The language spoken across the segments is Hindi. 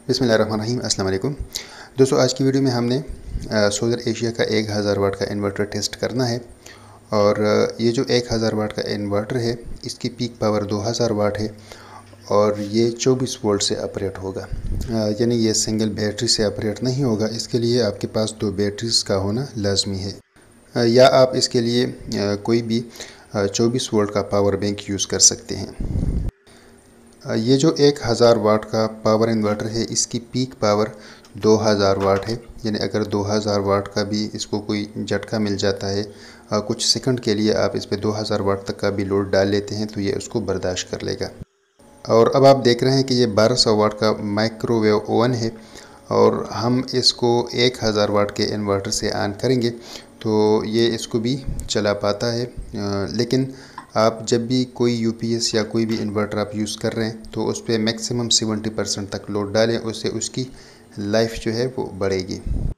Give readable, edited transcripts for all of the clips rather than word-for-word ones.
बिस्मिल्लाहिर्रहमानिर्रहीम। अस्सलाम वालेकुम दोस्तों, आज की वीडियो में हमने सोलर एशिया का 1000 वाट का इन्वर्टर टेस्ट करना है। और ये जो 1000 वाट का इन्वर्टर है इसकी पीक पावर 2000 वाट है और ये 24 वोल्ट से ऑपरेट होगा। यानी ये सिंगल बैटरी से ऑपरेट नहीं होगा। इसके लिए आपके पास 2 बैटरीज का होना लाजमी है, या आप इसके लिए कोई भी 24 वोल्ट का पावर बैंक यूज़ कर सकते हैं। ये जो 1000 वाट का पावर इन्वर्टर है इसकी पीक पावर 2000 वाट है। यानी अगर 2000 वाट का भी इसको कोई झटका मिल जाता है, कुछ सेकंड के लिए आप इस पे 2000 वाट तक का भी लोड डाल लेते हैं तो ये उसको बर्दाश्त कर लेगा। और अब आप देख रहे हैं कि ये 1200 वाट का माइक्रोवेव ओवन है और हम इसको 1000 वाट के इन्वर्टर से ऑन करेंगे तो ये इसको भी चला पाता है। लेकिन आप जब भी कोई यूपीएस या कोई भी इन्वर्टर आप यूज़ कर रहे हैं तो उस पर मैक्सिमम 70% तक लोड डालें, उससे उसकी लाइफ जो है वो बढ़ेगी।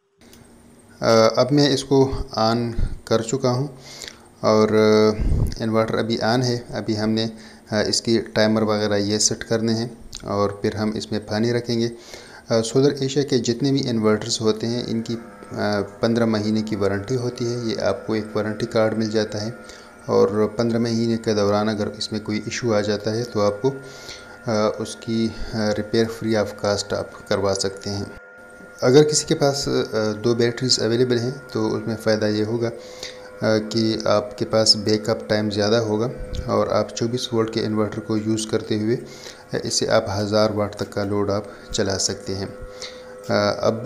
अब मैं इसको ऑन कर चुका हूँ और इन्वर्टर अभी ऑन है। अभी हमने इसकी टाइमर वगैरह ये सेट करने हैं और फिर हम इसमें पानी रखेंगे। सोलर एशिया के जितने भी इन्वर्टर्स होते हैं इनकी 15 महीने की वारंटी होती है। ये आपको एक वारंटी कार्ड मिल जाता है और 15 महीने के दौरान अगर इसमें कोई इशू आ जाता है तो आपको उसकी रिपेयर फ्री ऑफ कास्ट आप करवा सकते हैं। अगर किसी के पास 2 बैटरीज अवेलेबल हैं तो उसमें फ़ायदा ये होगा कि आपके पास बैकअप टाइम ज़्यादा होगा और आप 24 वोल्ट के इन्वर्टर को यूज़ करते हुए इससे आप 1000 वाट तक का लोड आप चला सकते हैं। अब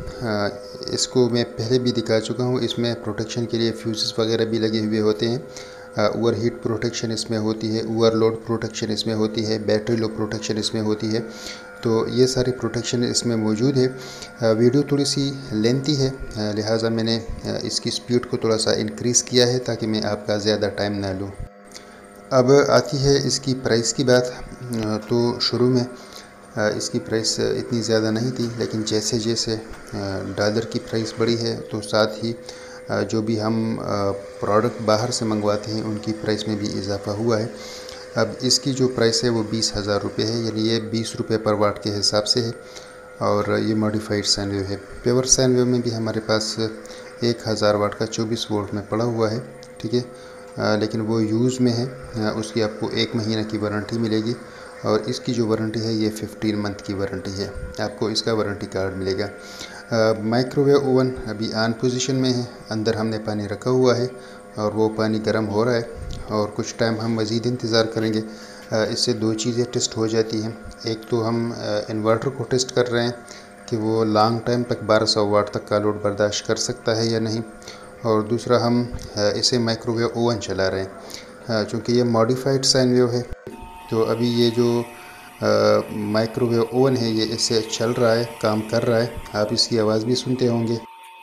इसको मैं पहले भी दिखा चुका हूँ। इसमें प्रोटेक्शन के लिए फ्यूज़ेस वगैरह भी लगे हुए होते हैं। ओवर हीट प्रोटेक्शन इसमें होती है, ओवरलोड प्रोटेक्शन इसमें होती है, बैटरी लो प्रोटेक्शन इसमें होती है। तो ये सारी प्रोटेक्शन इसमें मौजूद है। वीडियो थोड़ी सी लेंथी है, लिहाजा मैंने इसकी स्पीड को थोड़ा सा इंक्रीज़ किया है ताकि मैं आपका ज़्यादा टाइम ना लूँ। अब आती है इसकी प्राइस की बात। तो शुरू में इसकी प्राइस इतनी ज़्यादा नहीं थी, लेकिन जैसे जैसे डॉलर की प्राइस बढ़ी है तो साथ ही जो भी हम प्रोडक्ट बाहर से मंगवाते हैं उनकी प्राइस में भी इजाफ़ा हुआ है। अब इसकी जो प्राइस है वो 20,000 रुपये है, यानी ये 20 रुपये पर वाट के हिसाब से है। और ये मॉडिफाइड साइन वेव है। प्योर साइन वेव में भी हमारे पास 1000 वाट का 24 वोल्ट में पड़ा हुआ है, ठीक है। लेकिन वो यूज़ में है, उसकी आपको 1 महीने की वारंटी मिलेगी और इसकी जो वारंटी है ये 15 मंथ की वारंटी है। आपको इसका वारंटी कार्ड मिलेगा। माइक्रोवेव ओवन अभी ऑन पोजीशन में है, अंदर हमने पानी रखा हुआ है और वो पानी गर्म हो रहा है और कुछ टाइम हम मज़ीद इंतज़ार करेंगे। इससे 2 चीज़ें टेस्ट हो जाती हैं। एक तो हम इन्वर्टर को टेस्ट कर रहे हैं कि वो लॉन्ग टाइम तक 1200 वाट तक का लोड बर्दाश्त कर सकता है या नहीं, और दूसरा हम इसे माइक्रोवेव ओवन चला रहे हैं। चूँकि ये मॉडिफाइड साइन वेव है तो अभी ये जो माइक्रोवेव ओवन है ये इससे चल रहा है, काम कर रहा है। आप इसकी आवाज़ भी सुनते होंगे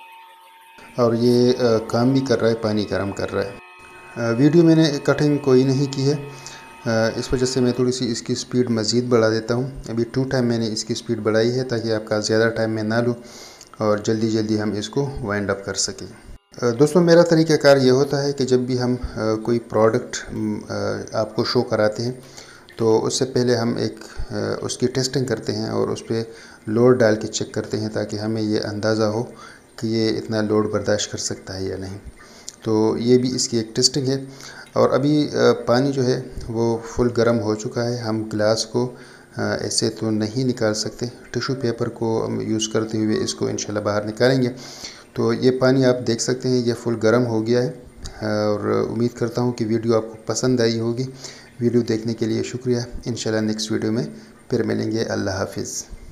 और ये काम भी कर रहा है, पानी गर्म कर रहा है। वीडियो मैंने कटिंग कोई नहीं की है, इस वजह से मैं थोड़ी सी इसकी स्पीड मज़ीद बढ़ा देता हूँ। अभी 2 टाइम मैंने इसकी स्पीड बढ़ाई है ताकि आपका ज़्यादा टाइम मैं ना लूँ और जल्दी जल्दी हम इसको वाइंड अप कर सकें। दोस्तों, मेरा तरीक़ाकार ये होता है कि जब भी हम कोई प्रोडक्ट आपको शो कराते हैं तो उससे पहले हम एक उसकी टेस्टिंग करते हैं और उस पर लोड डाल के चेक करते हैं ताकि हमें ये अंदाज़ा हो कि ये इतना लोड बर्दाश्त कर सकता है या नहीं। तो ये भी इसकी एक टेस्टिंग है। और अभी पानी जो है वो फुल गर्म हो चुका है। हम ग्लास को ऐसे तो नहीं निकाल सकते, टिश्यू पेपर को हम यूज़ करते हुए इसको इंशाल्लाह बाहर निकालेंगे। तो ये पानी आप देख सकते हैं ये फुल गर्म हो गया है और उम्मीद करता हूँ कि वीडियो आपको पसंद आई होगी। वीडियो देखने के लिए शुक्रिया। इंशाल्लाह नेक्स्ट वीडियो में फिर मिलेंगे। अल्लाह हाफिज़।